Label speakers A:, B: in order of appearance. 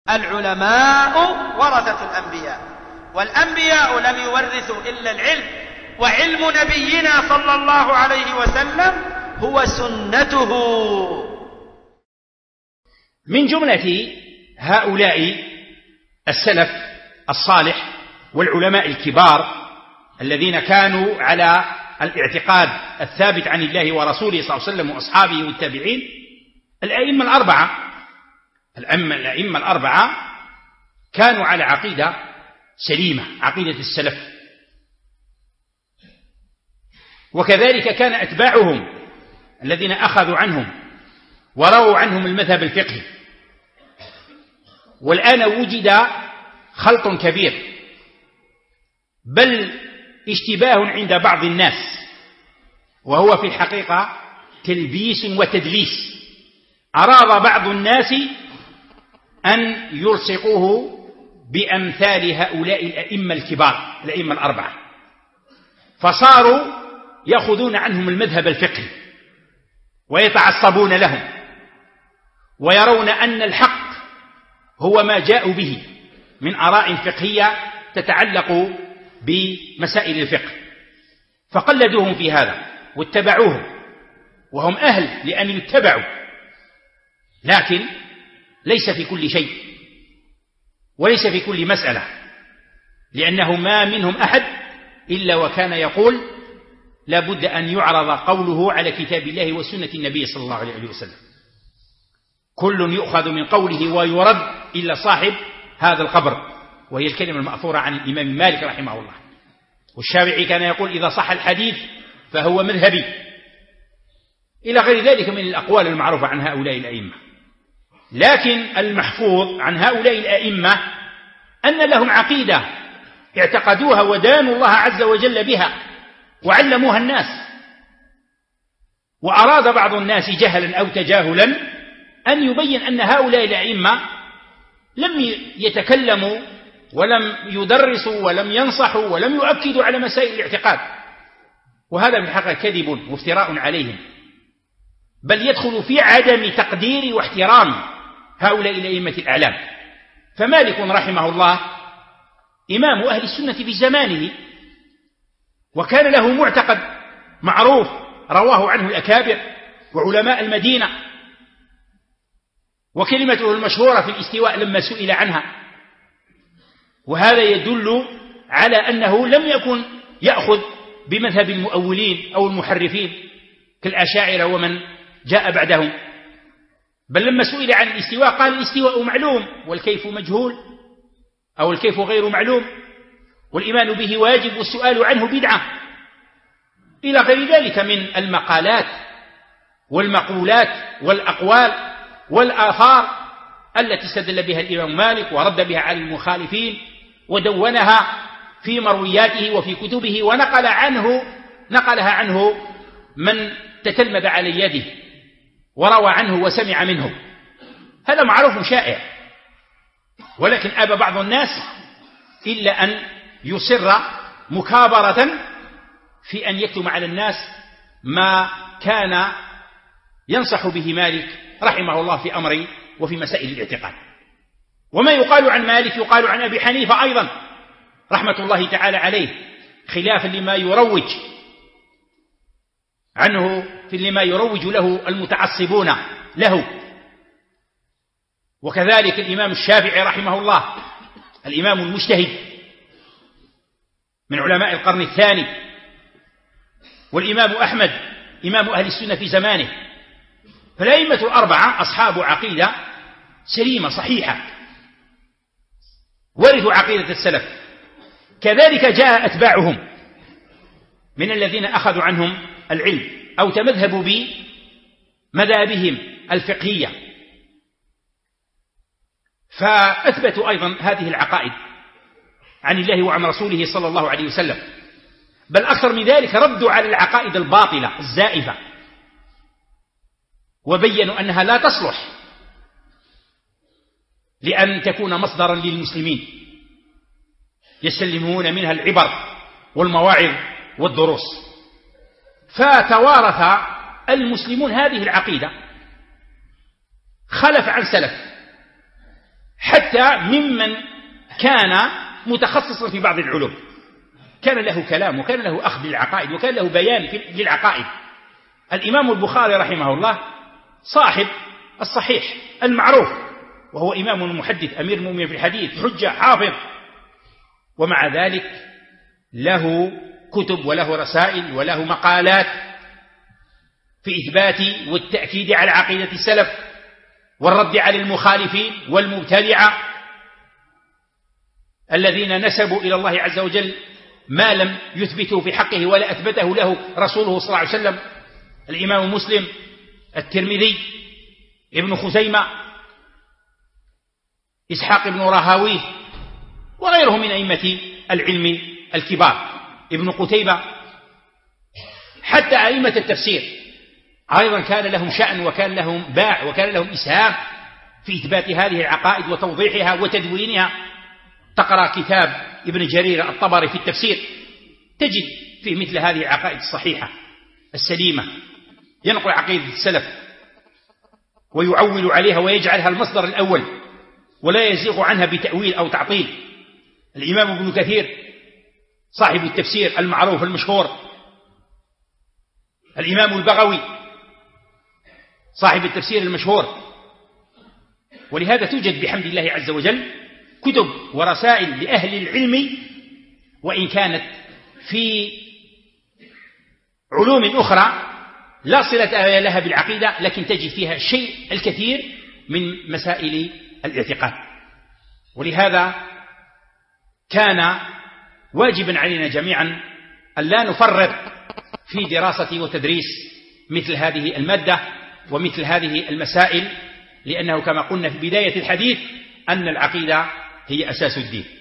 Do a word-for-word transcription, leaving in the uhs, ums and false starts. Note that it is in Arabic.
A: العلماء ورثة الأنبياء، والأنبياء لم يورثوا إلا العلم، وعلم نبينا صلى الله عليه وسلم هو سنته.
B: من جملة هؤلاء السلف الصالح والعلماء الكبار الذين كانوا على الاعتقاد الثابت عن الله ورسوله صلى الله عليه وسلم وأصحابه والتابعين الأئمة الأربعة. الأئمة الأربعة كانوا على عقيدة سليمة، عقيدة السلف، وكذلك كان أتباعهم الذين أخذوا عنهم ورووا عنهم المذهب الفقهي. والآن وجد خلط كبير، بل اشتباه عند بعض الناس، وهو في الحقيقة تلبيس وتدليس. أراد بعض الناس أن يلصقوه بأمثال هؤلاء الأئمة الكبار، الأئمة الأربعة، فصاروا يأخذون عنهم المذهب الفقهي ويتعصبون لهم، ويرون أن الحق هو ما جاءوا به من آراء فقهية تتعلق بمسائل الفقه، فقلدوهم في هذا واتبعوهم، وهم أهل لأن يتبعوا، لكن ليس في كل شيء وليس في كل مسألة، لأنه ما منهم أحد إلا وكان يقول لا بد أن يعرض قوله على كتاب الله وسنة النبي صلى الله عليه وسلم. كل يؤخذ من قوله ويرد إلا صاحب هذا القبر، وهي الكلمة المأثورة عن الإمام مالك رحمه الله. والشافعي كان يقول إذا صح الحديث فهو مذهبي، إلى غير ذلك من الأقوال المعروفة عن هؤلاء الأئمة. لكن المحفوظ عن هؤلاء الأئمة أن لهم عقيدة اعتقدوها ودانوا الله عز وجل بها وعلموها الناس. وأراد بعض الناس جهلا أو تجاهلا أن يبين أن هؤلاء الأئمة لم يتكلموا ولم يدرسوا ولم ينصحوا ولم يؤكدوا على مسائل الاعتقاد، وهذا بالحقيقة كذب وافتراء عليهم، بل يدخل في عدم تقدير واحترام هؤلاء الأئمة الأعلام. فمالك رحمه الله إمام أهل السنة في زمانه، وكان له معتقد معروف رواه عنه الأكابر وعلماء المدينة، وكلمته المشهورة في الاستواء لما سئل عنها. وهذا يدل على أنه لم يكن يأخذ بمذهب المؤولين أو المحرفين كالأشاعرة ومن جاء بعدهم، بل لما سئل عن الاستواء قال الاستواء معلوم والكيف مجهول، أو الكيف غير معلوم، والإيمان به واجب والسؤال عنه بدعة، إلى غير ذلك من المقالات والمقولات والأقوال والآثار التي استدل بها الإمام مالك ورد بها على المخالفين ودونها في مروياته وفي كتبه، ونقل عنه نقلها عنه من تتلمذ على يده وروى عنه وسمع منه. هذا معروف شائع، ولكن أبى بعض الناس إلا أن يصر مكابرة في أن يكتم على الناس ما كان ينصح به مالك رحمه الله في أمر وفي مسائل الاعتقاد. وما يقال عن مالك يقال عن أبي حنيفة أيضا رحمة الله تعالى عليه، خلافا لما يروج عنه في لما يروج له المتعصبون له. وكذلك الإمام الشافعي رحمه الله الإمام المجتهد من علماء القرن الثاني، والإمام أحمد إمام أهل السنة في زمانه. فالأئمة الأربعة أصحاب عقيدة سليمة صحيحة، ورثوا عقيدة السلف. كذلك جاء أتباعهم من الذين أخذوا عنهم العلم أو تمذهبوا بمذاهبهم الفقهية، فأثبتوا أيضا هذه العقائد عن الله وعن رسوله صلى الله عليه وسلم، بل أكثر من ذلك ردوا على العقائد الباطلة الزائفة، وبينوا أنها لا تصلح لأن تكون مصدرا للمسلمين يستلمون منها العبر والمواعظ والدروس. فتوارث المسلمون هذه العقيدة خلف عن سلف، حتى حتى ممن كان متخصصا في بعض العلوم، كان له كلام وكان له أخذ للعقائد وكان له بيان للعقائد. الإمام البخاري رحمه الله صاحب الصحيح المعروف، وهو إمام محدث أمير المؤمنين في الحديث، حجة حافظ، ومع ذلك له كتب وله رسائل وله مقالات في إثبات والتأكيد على عقيدة السلف والرد على المخالفين والمبتدعة الذين نسبوا إلى الله عز وجل ما لم يثبته في حقه ولا أثبته له رسوله صلى الله عليه وسلم. الإمام مسلم، الترمذي، ابن خزيمة، إسحاق بن راهويه، وغيره من أئمة العلم الكبار، ابن قتيبة، حتى أئمة التفسير أيضا كان لهم شأن وكان لهم باع وكان لهم إسهام في إثبات هذه العقائد وتوضيحها وتدوينها. تقرأ كتاب ابن جرير الطبري في التفسير تجد فيه مثل هذه العقائد الصحيحة السليمة، ينقل عقيدة السلف ويعول عليها ويجعلها المصدر الأول ولا يزيغ عنها بتأويل أو تعطيل. الإمام ابن كثير صاحب التفسير المعروف المشهور، الإمام البغوي صاحب التفسير المشهور. ولهذا توجد بحمد الله عز وجل كتب ورسائل لأهل العلم، وإن كانت في علوم أخرى لا صلة لها بالعقيدة، لكن تجد فيها الشيء الكثير من مسائل الاعتقاد. ولهذا كان واجبا علينا جميعا أن لا نفرط في دراسة وتدريس مثل هذه المادة ومثل هذه المسائل، لأنه كما قلنا في بداية الحديث أن العقيدة هي أساس الدين.